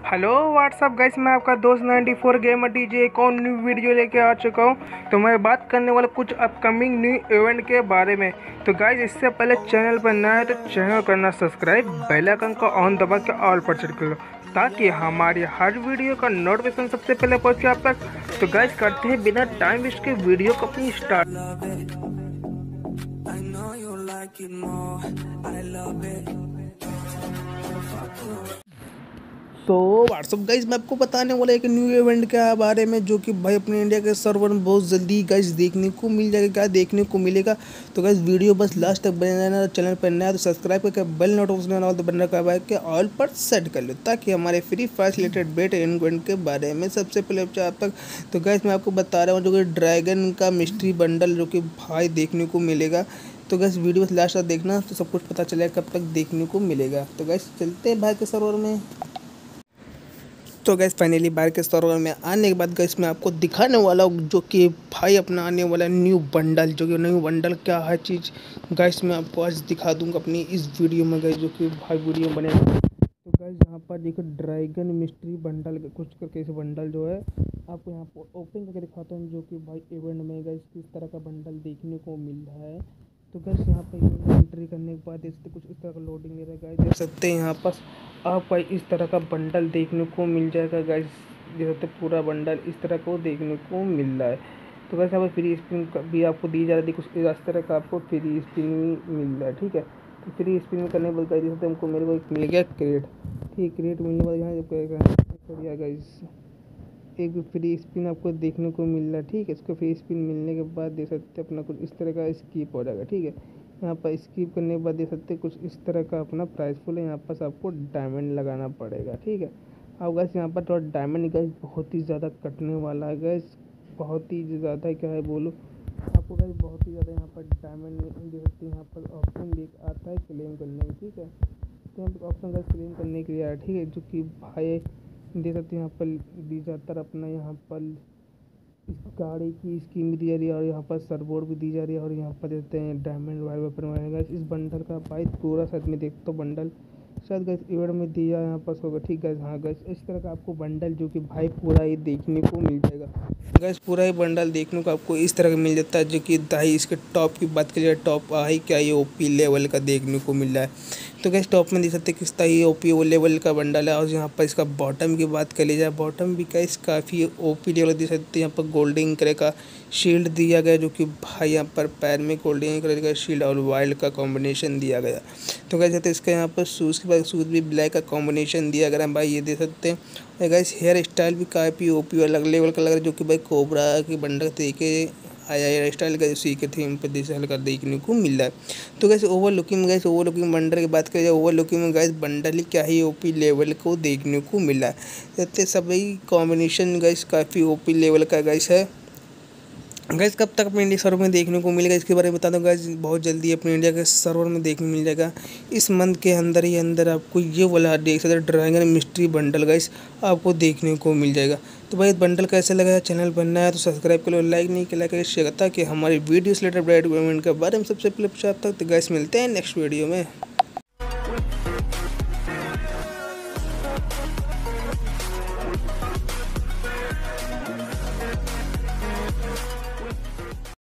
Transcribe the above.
Hello what's up guys, मैं आपका दोस्त 94 गेमर डीजे एक और न्यू वीडियो लेके आ चुका हूँ। तो मैं बात करने वाला कुछ अपकमिंग न्यू इवेंट के बारे में। तो गाइस, इससे पहले चैनल पर नया है तो चैनल करना सब्सक्राइब, बेल आइकन को ऑन दबा के ऑल पर सेट कर लो ताकि हमारी हर वीडियो का नोटिफिकेशन सबसे पहले पहुँचे आप तक। तो गाइस, करते हैं बिना टाइम वेस्ट के वीडियो को अपनी स्टार्ट। तो व्हाट्सअप गाइस, मैं आपको बताने वाला एक न्यू इवेंट के बारे में जो कि भाई अपने इंडिया के सर्वर में बहुत जल्दी गाइस देखने को मिल जाएगा। क्या देखने को मिलेगा तो गाइस वीडियो बस लास्ट तक बने रहना। चैनल पर नया तो सब्सक्राइब करके बेल नोटिफिकेशन ऑल बटन रखा के ऑल पर सेट कर लो ताकि हमारे free fire related bet event के बारे में सबसे पहले आप तक। तो गाइस, मैं आपको बता रहा हूँ जो कि ड्रैगन का मिस्ट्री बंडल जो कि भाई देखने को मिलेगा। तो गैस वीडियो बस लास्ट तक देखना तो सब कुछ पता चलेगा कब तक देखने को मिलेगा। तो गैस चलते हैं भाई के सर्वर में। तो गैस फाइनली बाहर के सर्वर में आने के बाद गैस मैं आपको दिखाने वाला हूँ जो कि भाई अपना आने वाला न्यू बंडल। जो कि न्यू बंडल क्या है चीज़ गैस मैं आपको आज दिखा दूंगा अपनी इस वीडियो में गैस, जो कि भाई वीडियो बनेगा। तो गैस यहाँ पर देखो ड्रैगन मिस्ट्री बंडल कुछ करके इस बंडल जो है आपको यहाँ पर ओपन करके दिखाता हूँ जो कि भाई इवेंट में गैस किस तरह का बंडल देखने को मिल रहा है। तो गैस यहाँ पर एंट्री करने के बाद इससे कुछ इस तरह का लोडिंग ले रहा है। देख सकते हैं यहाँ पर आपको इस तरह का बंडल देखने को मिल जाएगा गाइस। देख सकते पूरा बंडल इस तरह को देखने को मिल रहा है। तो गाइस यहाँ पर फ्री स्पिन भी आपको दी जा रही है, कुछ इस तरह का आपको फ्री स्पिन मिल रहा है। ठीक है, तो फ्री स्पिन करने के बाद गाइस देख सकते हमको मेरे को एक मिल गया क्रेट। ठीक, क्रेट मिलने के बाद यहाँ गाइस एक फ्री स्पिन आपको देखने को मिल रहा है। ठीक है, इसको फ्री स्पिन मिलने के बाद देख सकते अपना कुछ इस तरह का स्कीप हो जाएगा। ठीक है, यहाँ पर स्किप करने के बाद देख सकते कुछ इस तरह का अपना प्राइसफुल है। यहाँ पर आपको डायमंड लगाना पड़ेगा। ठीक है, अब गैस यहाँ पर थोड़ा डायमंड गैस बहुत ही ज़्यादा कटने वाला है गैस, बहुत ही ज़्यादा क्या है बोलो आपको गैस, बहुत ही ज़्यादा यहाँ पर डायमंड देख सकते हैं। यहाँ पर ऑप्शन भी आता है क्लेम करने का। ठीक है, तो यहाँ पर ऑप्शन गैस क्लेम करने के लिए आया। ठीक है, जो कि भाई देख सकते हैं यहाँ पर दी जाता है अपना यहाँ पर इस गाड़ी की स्कीम भी दी जा रही है और यहाँ पर सरबोर्ड भी दी जा रही है और यहाँ पर देते हैं डायमंड वायर वेपन वायर। इस बंडल का भाई पूरा सेट में देखते तो बंडल शायद गैस इवेंट में दिया यहाँ पर होगा। ठीक गैस, हाँ गैस इस तरह का आपको बंडल जो कि भाई पूरा ही देखने को मिल जाएगा। गैस पूरा ही बंडल देखने को आपको इस तरह का मिल जाता है जो कि दाई इसके टॉप की बात करिए, टॉप हाई क्या ये ओपी लेवल का देखने को मिल रहा है। तो गैस टॉप में देख सकते हैं किस तरह ओपी लेवल का बंडल है। और यहाँ पर इसका बॉटम की बात कर ली जाए, बॉटम भी गैस काफ़ी ओपी लेवल देख सकते हैं। यहाँ पर गोल्डन कलर का शील्ड दिया गया जो कि भाई यहाँ पर पैर में गोल्डन कलर का शील्ड और वाइल्ड का कॉम्बिनेशन दिया गया। तो कह सकते इसका यहाँ पर शूज़ के बाद शूज़ भी ब्लैक का कॉम्बिनेशन दिया गया भाई, ये देख सकते हैं। और गैस हेयर स्टाइल भी काफ़ी ओपी अलग लेवल का लग रहा है जो कि भाई कोबरा की बंडल तरीके आया हेयर स्टाइल का उसी के थीम पर दिशा का देखने को मिल रहा है। तो गैस ओवर लुकिंग बंडल की बात करें, ओवर लुकिंग में गैस बंडल ही क्या ही ओपी लेवल को देखने को मिला है। सभी कॉम्बिनेशन गैस काफ़ी ओपी लेवल का गैस है। गैस कब तक अपने इंडिया सर्वर में देखने को मिलेगा इसके बारे में बता दूँ गैस, बहुत जल्दी अपने इंडिया के सर्वर में देखने मिल जाएगा। इस मंथ के अंदर ही अंदर आपको ये वाला देख सकते ड्रैगन मिस्ट्री बंडल गैस आपको देखने को मिल जाएगा। तो भाई बंडल कैसे लगा, चैनल बनना है तो सब्सक्राइब कर लो, लाइक नहीं किया लाइक शेयर ताकि हमारी वीडियो से रिलेटेड पेमेंट के बारे में सबसे पहले पूछा तक। तो गैस मिलते हैं नेक्स्ट वीडियो में।